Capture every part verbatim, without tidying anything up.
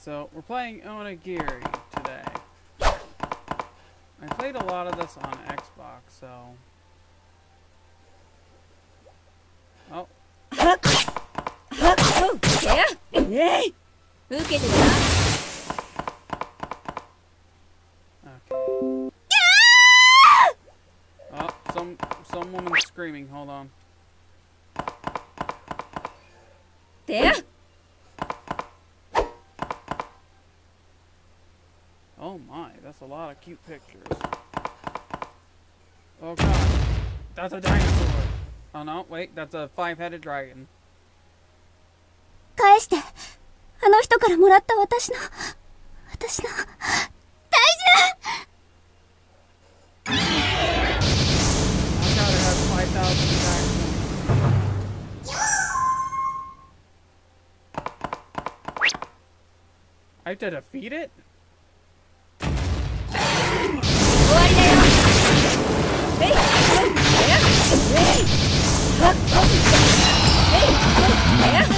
so we're playing Onigiri today. I played a lot of this on Xbox, so... Oh. Okay. Oh, some, some woman screaming, hold on. Oh my, that's a lot of cute pictures. Oh god, that's a dinosaur. Oh no, wait, that's a five-headed dragon. 返して。あの人からもらった私の、私の、大事な I gotta have five thousand attacks. I have to defeat it? 終わりだよ。えい、えい、えい、はっ、えい、えい、あ、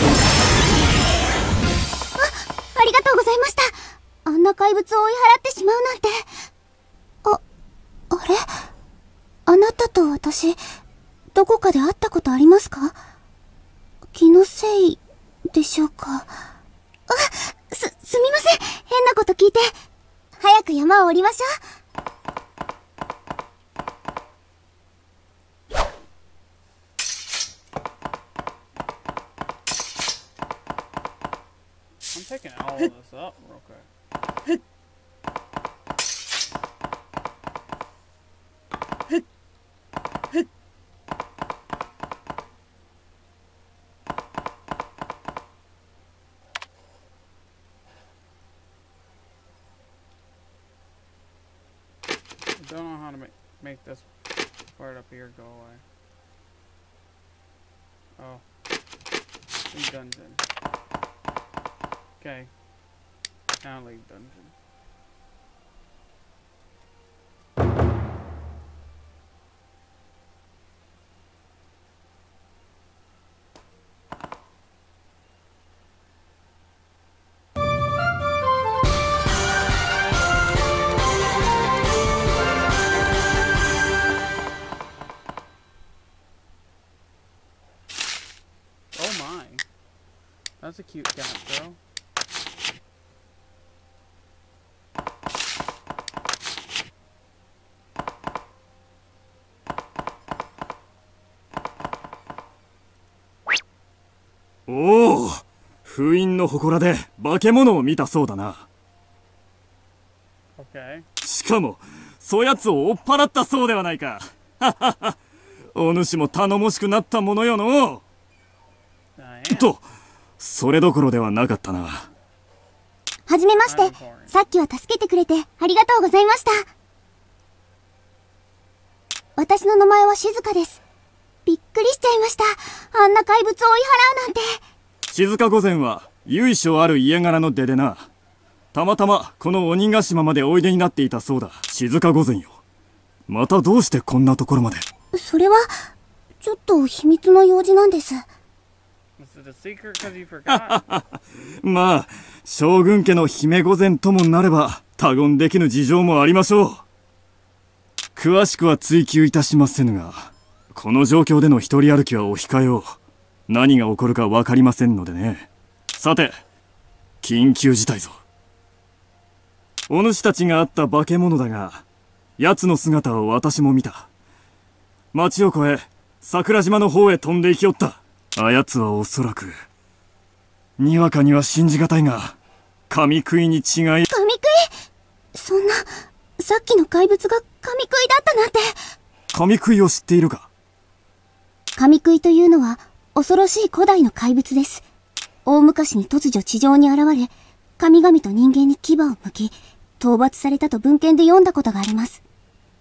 ありがとうございました。あんな怪物を追い払ってしまうなんて。あ、あれ？あなたと私、どこかで会ったことありますか？気のせいでしょうか。あ、す、すみません。変なこと聞いて。早く山を降りましょう。 I'm taking all of this up real quick. I don't know how to make make this part up here go away. Oh, leave dungeon. Okay, now leave dungeon. Oh my, that's a cute cat, though. Oh, 封印の祠で化け物を見たそうだな。 Okay. しかも、そやつを追っ払ったそうではないか。ははは。お主も頼もしくなったものよの。と、それどころではなかったな。 はじめまして。さっきは助けてくれてありがとうございました。私の名前は静香です。びっくりしちゃいました。あんな怪物を追い払うなんて。 静香御前は由緒ある家柄の出でな。たまたまこの鬼ヶ島までおいでになっていたそうだ。静香御前よ。またどうしてこんなところまで。 それはちょっと秘密の用事なんです。 まあ将軍家の姫御前ともなれば他言できぬ事情もありましょう。詳しくは追求いたしませぬが、この状況での一人歩きはお控えを。何が起こるか分かりませんのでね。さて、緊急事態ぞ。お主たちが会った化け物だが、奴の姿を私も見た。町を越え、桜島の方へ飛んで行きよった。あやつはおそらく、にわかには信じがたいが、神食いに違い。 神食い？そんな、さっきの怪物が神食いだったなんて。 神食いを知っているか？ 神食いというのは、恐ろしい古代の怪物です。大昔に突如地上に現れ、神々と人間に牙を向き、討伐されたと文献で読んだことがあります。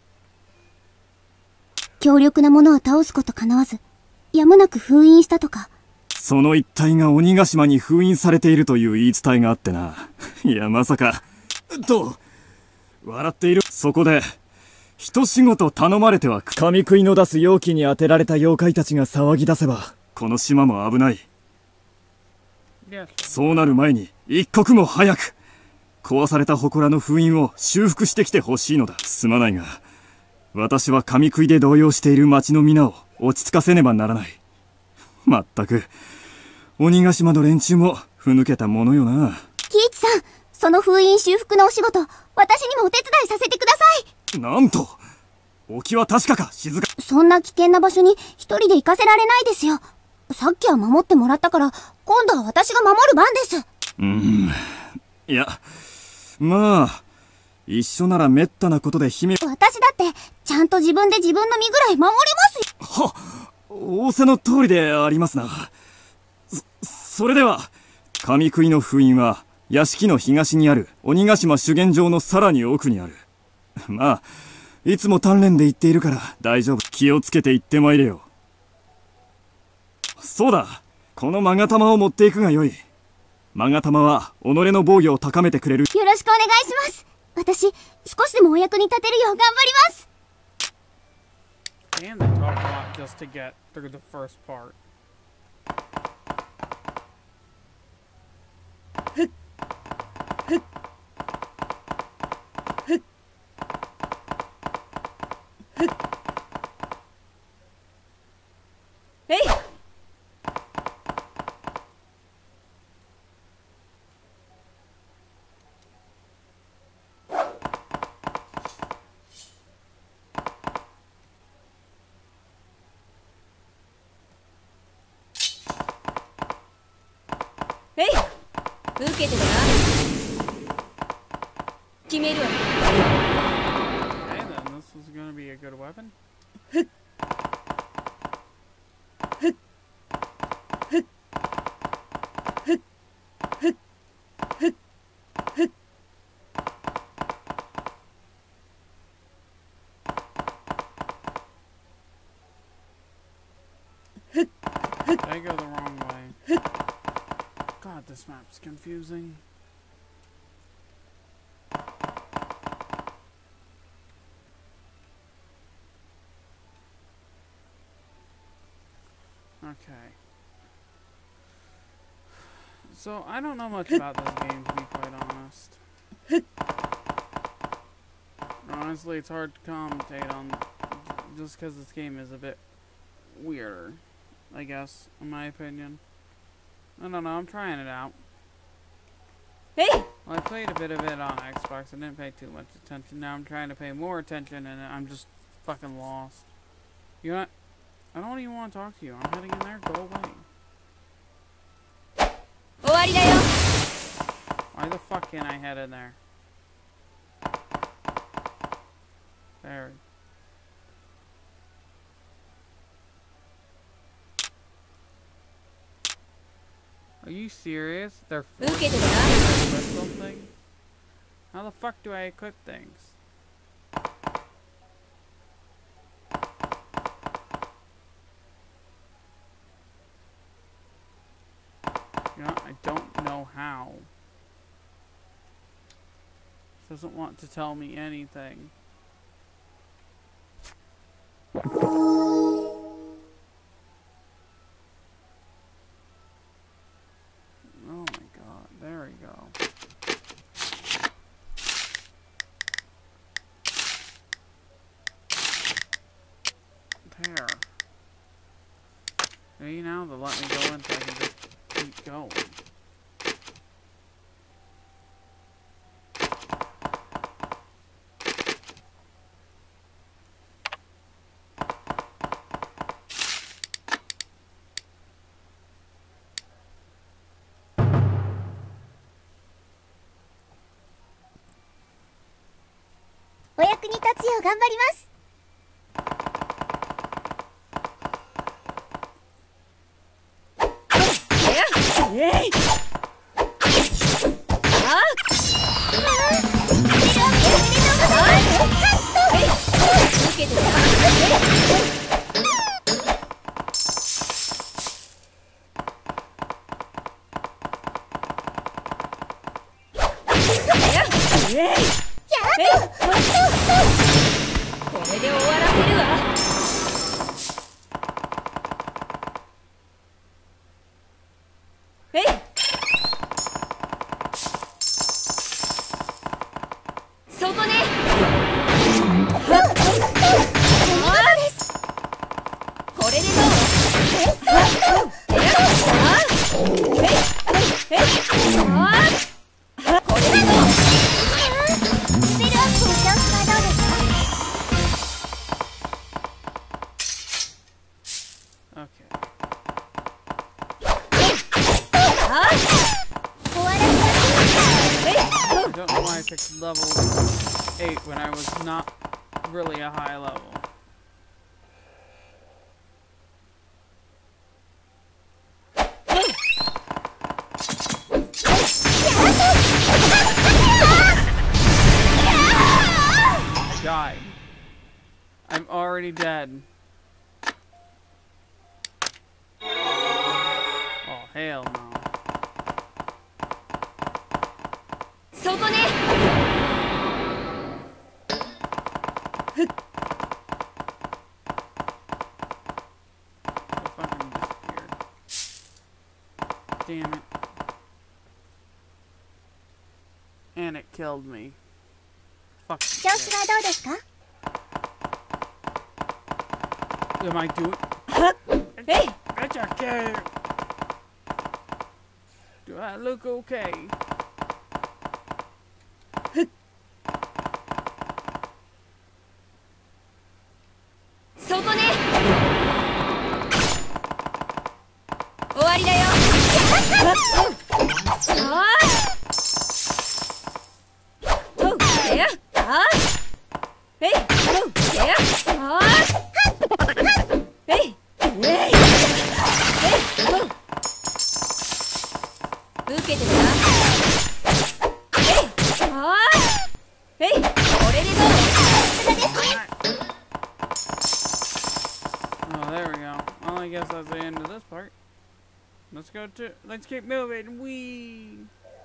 強力なものは倒すこと叶わず、やむなく封印したとか。 その一体が鬼ヶ島に封印されているという言い伝えがあってな。いや、まさか。と、笑っている。そこで、一仕事頼まれては、神食いの出す容器に当てられた妖怪たちが騒ぎ出せば、この島も危ない。 Yes. そうなる前に一刻も早く壊された祠の封印を修復してきてほしいのだ。すまないが私は神食いで動揺している町の皆を落ち着かせねばならない。まったく鬼ヶ島の連中もふぬけたものよな。 喜一さん、その封印修復のお仕事、私にもお手伝いさせてください。 なんと、沖は確かか、静か。 そんな危険な場所に一人で行かせられないですよ。さっきは守ってもらったから、今度は私が守る番です。 うーん、いや、まあ一緒ならめったなことで姫。 私だってちゃんと自分で自分の身ぐらい守りますよ。 はっ、仰せの通りでありますな。そ、それでは神食いの封印は屋敷の東にある鬼ヶ島修験場のさらに奥にある。まあいつも鍛錬で言っているから大丈夫。気をつけて行ってまいれよ。そうだ、この勾玉を持っていくがよい。勾玉は己の防御を高めてくれる。 よろしくお願いします。私少しでもお役に立てるよう頑張ります。 And they talk a lot just to get through the first part. Hey! Hey! 受けてな。決めるわ。 Okay, then this is gonna be a good weapon. Did I go the wrong way? God, this map's confusing. Okay. So, I don't know much about this game, to be quite honest. Honestly, it's hard to commentate on just because this game is a bit weirder, I guess, in my opinion. I don't know, I'm trying it out. Hey! Well, I played a bit of it on Xbox, I didn't pay too much attention. Now I'm trying to pay more attention and I'm just fucking lost. You know what? I don't even want to talk to you. I'm heading in there, go away. Why the fuck can't I head in there? There. Are you serious? They're forcing me to equip something? How the fuck do I equip things? You know, I don't know how. It doesn't want to tell me anything. Oh my god, there we go. There. See now, they'll let me go in so I can just keep going. お役に立つよう頑張ります。えい！あ！受けてた。えい！これで終わらせるわ。えい！ I don't know why I picked level eight when I was not really a high level. Died. I'm already dead. Oh, hell no. It fucking disappeared. Damn it. And it killed me. Fuck. 調子はどうですか？ Am I doing? Hey! It's okay. Do I look okay? Oh, there we go. Well, I guess that's the end of this part. Let's go to. Let's keep moving. Wee.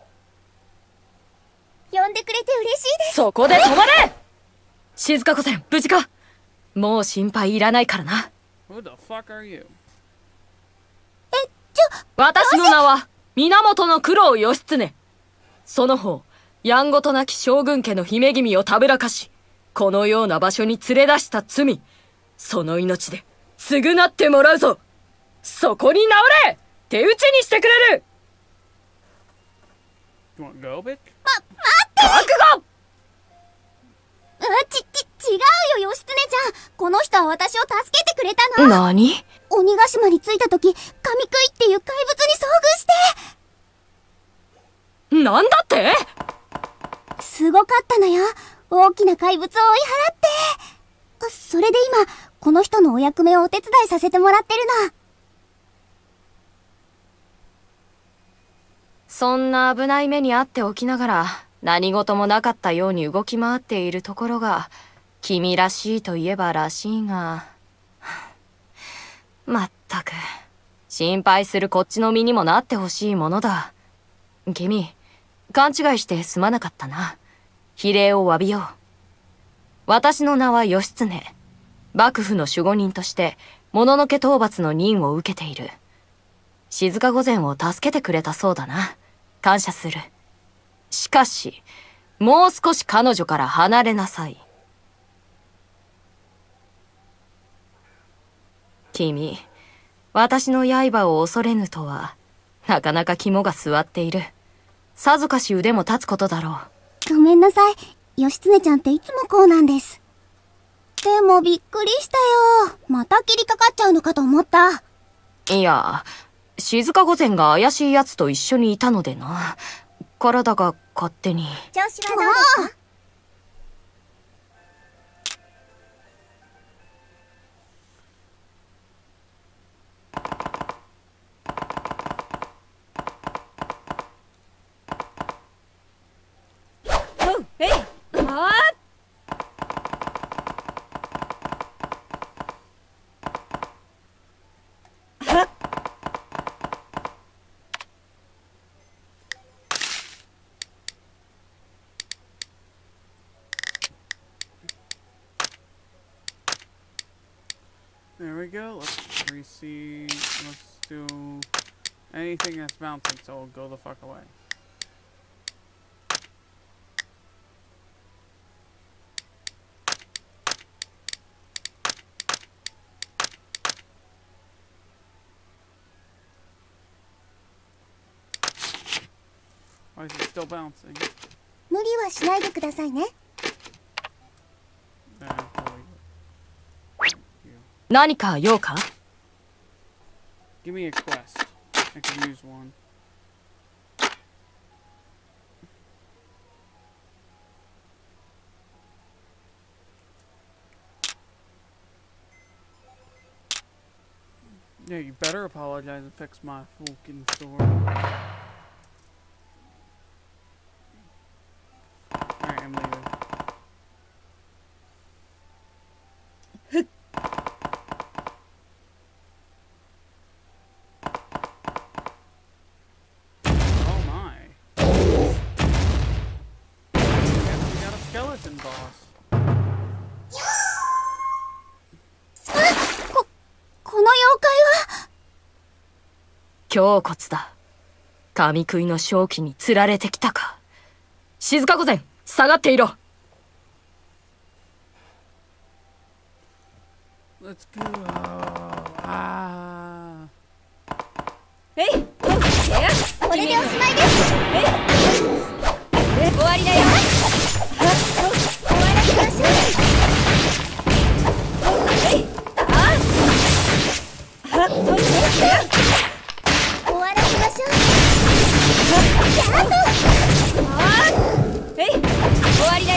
呼んでくれて嬉しいです。 そこで止まれ！静香子さん、無事か？もう心配いらないからな。 Who the fuck are you? え、ちょ、 私の名は源の九郎義経。その方、やんごとなき将軍家の姫君をたぶらかし、このような場所に連れ出した罪、その命で償ってもらうぞ。そこに直れ！手打ちにしてくれる！ You want go, bitch? 覚悟！ あ、ち、ち、違うよ、義経ちゃん。この人は私を助けてくれたの。 何？ 鬼ヶ島に着いた時、神食いっていう怪物に遭遇して。 なんだって？ すごかったのよ。大きな怪物を追い払って。それで今、この人のお役目をお手伝いさせてもらってるの。 そんな危ない目に遭っておきながら、何事もなかったように動き回っているところが、君らしいといえばらしいが。まったく、心配するこっちの身にもなってほしいものだ。君、勘違いしてすまなかったな。非礼を詫びよう。私の名は義経。幕府の守護人として、もののけ討伐の任を受けている。静御前を助けてくれたそうだな。感謝する。しかし、もう少し彼女から離れなさい。君、私の刃を恐れぬとは、なかなか肝が据わっている。さぞかし腕も立つことだろう。ごめんなさい。義経ちゃんっていつもこうなんです。でもびっくりしたよ。また切りかかっちゃうのかと思った。 いや、静御前が怪しい奴と一緒にいたのでな。体が勝手に。 調子はどうですか？ There we go. Let's reseed. Let's do anything that's bouncing, so we'll go the fuck away. Why is it still bouncing? 無理はしないでくださいね。 何か用か？ Give me a quest. I could use one. Yeah, you better apologize and fix my fucking sword. Alright, I'm leaving. Oh my. Guess we got a skeleton boss. この妖怪は胸骨だ。神食いの正気に釣られてきたか。静か御前、下がっていろ。 Let's go. Ah. えい、 これでおしまいです。 終わりだよ。 終わらせましょう。終わらせましょう。やっとえい、終わりだよ。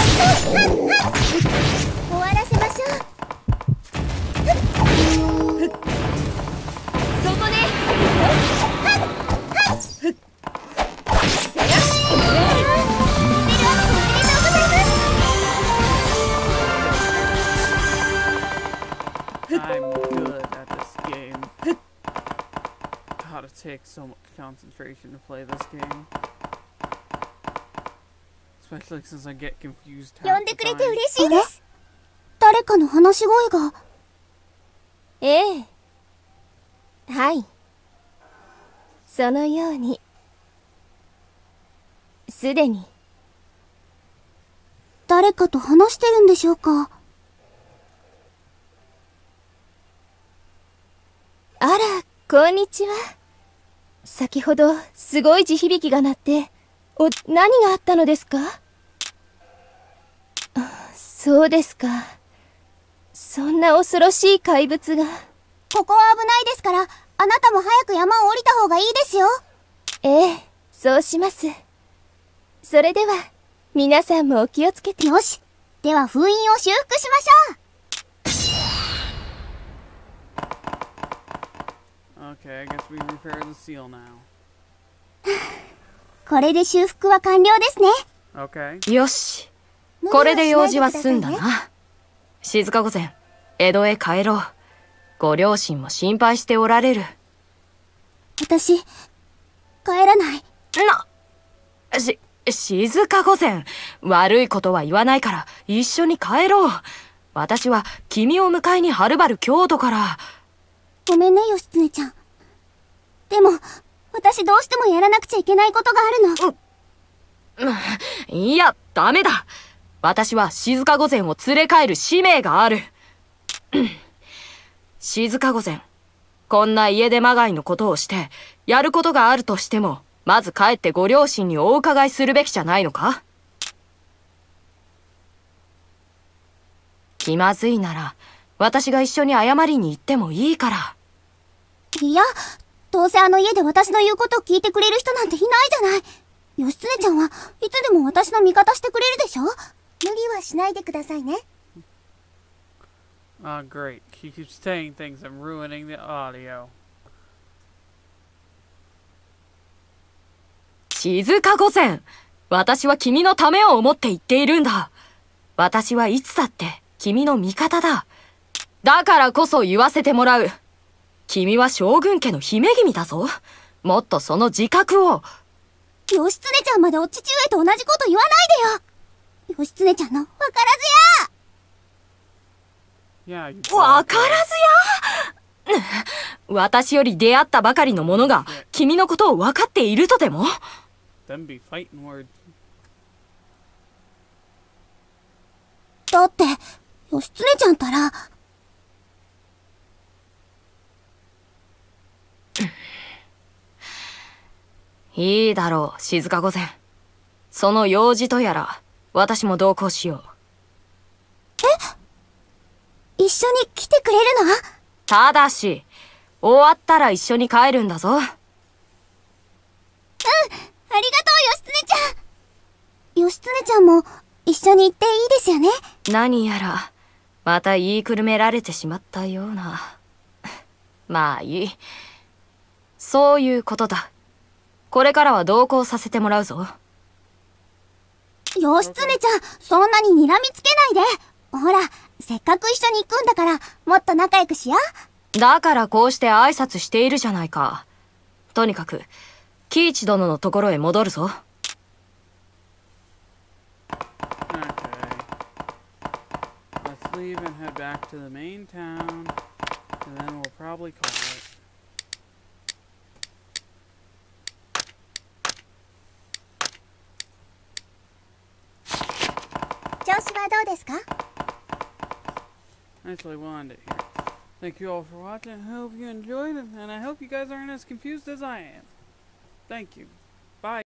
終わらせましょう。 そこで。 I'm good at this game. God, it takes so much concentration to play this game. Especially since I get confused 呼 half んで the くれて time. 嬉しいです。誰かの話し声が。ええ。はい。そのように。すでに。誰かと話してるんでしょうか。あら、こんにちは。先ほど、すごい地響きが鳴って、お、何があったのですか？あ、そうですか。そんな恐ろしい怪物が。ここは危ないですから、あなたも早く山を降りた方がいいですよ。ええ、そうします。それでは、皆さんもお気をつけて。よし。では封印を修復しましょう。 Okay, I guess we repair the seal now. これで修復は完了ですね。 Okay. よし。これで用事は済んだな。静か御前、江戸へ帰ろう。ご両親も心配しておられる。 私、帰らない。 な、し、静か御前、悪いことは言わないから一緒に帰ろう。私は君を迎えにはるばる京都から。 ごめんね、義経ちゃん。でも、私どうしてもやらなくちゃいけないことがあるの。 う、いや、ダメだ。私は静か御前を連れ帰る使命がある。静か御前、こんな家出まがいのことをして、やることがあるとしても、まず帰ってご両親にお伺いするべきじゃないのか？気まずいなら、私が一緒に謝りに行ってもいいから。 いや、どうせあの家で私の言うことを聞いてくれる人なんていないじゃない。義経ちゃんはいつでも私の味方してくれるでしょ？無理はしないでくださいね。 Ah, great. He keeps saying things and ruining the audio. 静か御前、私は君のためを思って言っているんだ。私はいつだって君の味方だ。だからこそ言わせてもらう。君は将軍家の姫君だぞ。もっとその自覚を。 義経ちゃんまでお父上と同じこと言わないでよ。義経ちゃんのわからずや。 Yeah, you わからずや私より出会ったばかりの者が君のことを分かっているとでも？ Them be fighting words. だって、義経ちゃんたら、 いいだろう、静か御前。その用事とやら、私も同行しよう。 え？一緒に来てくれるの？ ただし、終わったら一緒に帰るんだぞ。うん、ありがとう、義経ちゃん。義経ちゃんも一緒に行っていいですよね。 何やら、また言いくるめられてしまったような。 まあいい。そういうことだ。これからは同行させてもらうぞ。 義経ちゃん、そんなに睨みつけないで。ほら、せっかく一緒に行くんだから、もっと仲良くしよう。 だからこうして挨拶しているじゃないか。とにかく、喜一殿のところへ戻るぞ。 Okay. Let's leave and head back to the main town, and then we'll probably call it. 調子はどうですか？ Actually, we'll end it here. Thank you all for watching. I hope you enjoyed it, and I hope you guys aren't as confused as I am. Thank you. Bye.